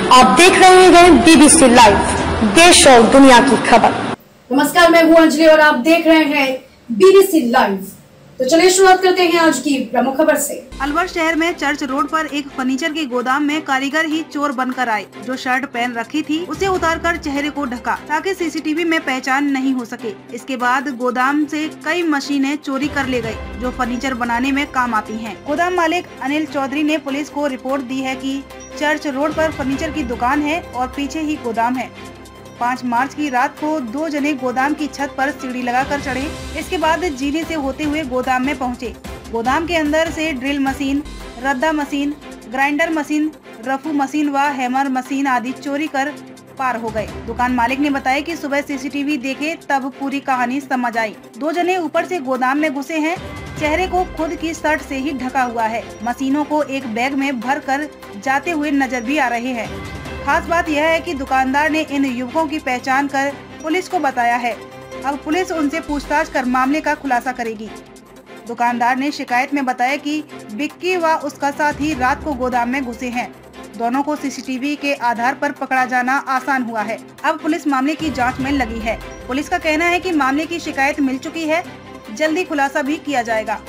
आप देख रहे हैं बीबीसी लाइव, देश और दुनिया की खबर। नमस्कार, मैं हूं अंजलि और आप देख रहे हैं बीबीसी लाइव। तो चलिए शुरुआत करते हैं आज की प्रमुख खबर से। अलवर शहर में चर्च रोड पर एक फर्नीचर के गोदाम में कारीगर ही चोर बनकर आए। जो शर्ट पहन रखी थी उसे उतारकर चेहरे को ढका ताकि सीसीटीवी में पहचान नहीं हो सके। इसके बाद गोदाम से कई मशीनें चोरी कर ले गए जो फर्नीचर बनाने में काम आती हैं। गोदाम मालिक अनिल चौधरी ने पुलिस को रिपोर्ट दी है कि चर्च रोड पर फर्नीचर की दुकान है और पीछे ही गोदाम है। 5 मार्च की रात को 2 जने गोदाम की छत पर सीढ़ी लगाकर चढ़े। इसके बाद जीने से होते हुए गोदाम में पहुंचे। गोदाम के अंदर से ड्रिल मशीन, रद्दा मशीन, ग्राइंडर मशीन, रफू मशीन व हैमर मशीन आदि चोरी कर पार हो गए। दुकान मालिक ने बताया कि सुबह सीसीटीवी देखे तब पूरी कहानी समझ आई। 2 जने ऊपर से गोदाम में घुसे हैं। चेहरे को खुद की शर्ट से ही ढका हुआ है। मशीनों को एक बैग में भर कर जाते हुए नजर भी आ रहे हैं। खास बात यह है कि दुकानदार ने इन युवकों की पहचान कर पुलिस को बताया है। अब पुलिस उनसे पूछताछ कर मामले का खुलासा करेगी। दुकानदार ने शिकायत में बताया कि बिक्की व उसका साथी रात को गोदाम में घुसे हैं। दोनों को सीसीटीवी के आधार पर पकड़ा जाना आसान हुआ है। अब पुलिस मामले की जांच में लगी है। पुलिस का कहना है कि मामले की शिकायत मिल चुकी है, जल्दी खुलासा भी किया जाएगा।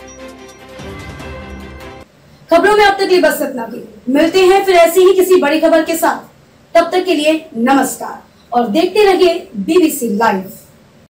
खबरों में अब तक ये बस इतना ही। मिलते हैं फिर ऐसी ही किसी बड़ी खबर के साथ। तब तक के लिए नमस्कार और देखते रहिए बीबीसी लाइव।